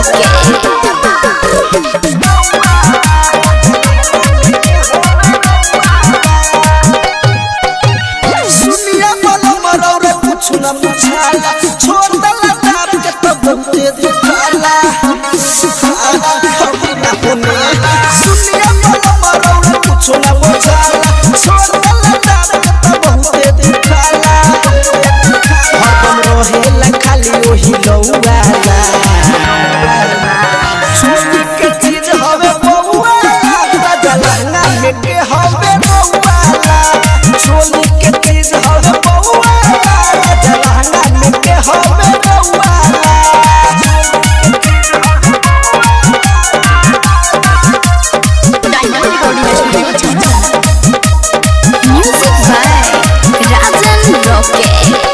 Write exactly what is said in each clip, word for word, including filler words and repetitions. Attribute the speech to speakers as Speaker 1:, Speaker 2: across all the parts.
Speaker 1: रॉके
Speaker 2: सुनिया बोलो मरो रे कुछ न मुझाला छोड़ दला दाब के तो बनते दिखाला सुनिया बोलो मरो रे कुछ न मुझाला छोड़ दला दाब के तो बनते दिखाला हम रोहेला खाली ओही लौवाला छोड़ी के चीज हवे बउआ जलना में के हवे बउआ छोड़ी के चीज हवे बउआ जलना में के हवे बउआ
Speaker 1: म्यूजिक बाय राजन रॉके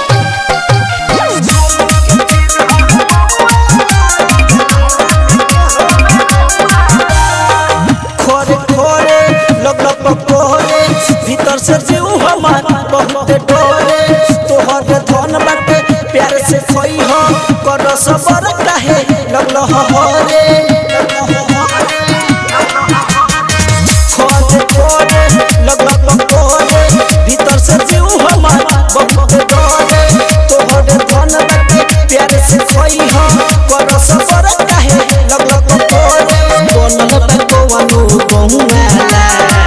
Speaker 2: खोरे खोरे लग लग पकोरे भीतर से जीव हमार बहुत डोरे तोहर धन बाटे प्यार से खोई हो कर सबर काहे लग लह होरे खोरे खोरे लग लग पकोरे भीतर से जीव हमार बहुत डोरे तोहर धन बाटे प्यार से खोई हो कर सबर काहे लग लग पकोरे बनल तको अनु बहुमाला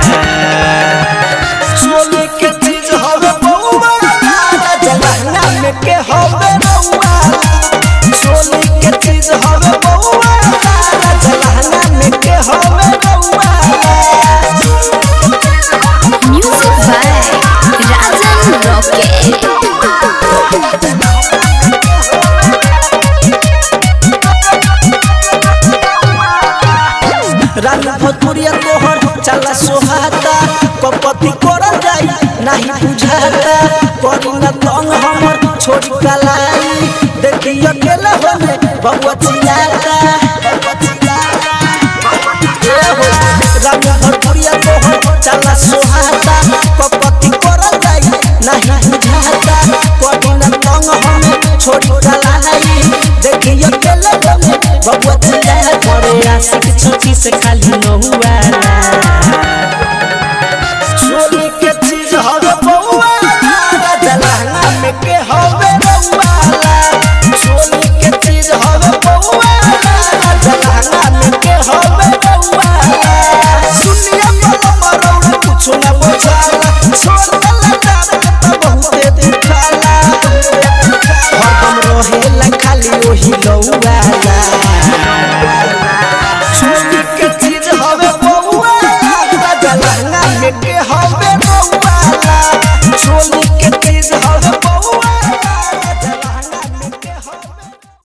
Speaker 2: छोले के चीज हवे बउआ जलना में के हवे बउआ छोले के चीज हवे बउआ जलना में के हवे बउआ
Speaker 1: म्यूजिक बाय राजन रॉके
Speaker 2: राना भतुरिया तोहर चला सोहाता कपति करल जाई नहीं बुझाता करी न तंग हमर छोड़ी कलाई देखी अकेला होने बउआ चिल्लाता राना भतुरिया तोहर चला सोहाता कपति करल जाई नहीं बुझाता करी न तंग हमर छोड़ी कलाई देखी अकेला होने बउआ चिल्लाता करे आशिक छोटी से खाली न हुआ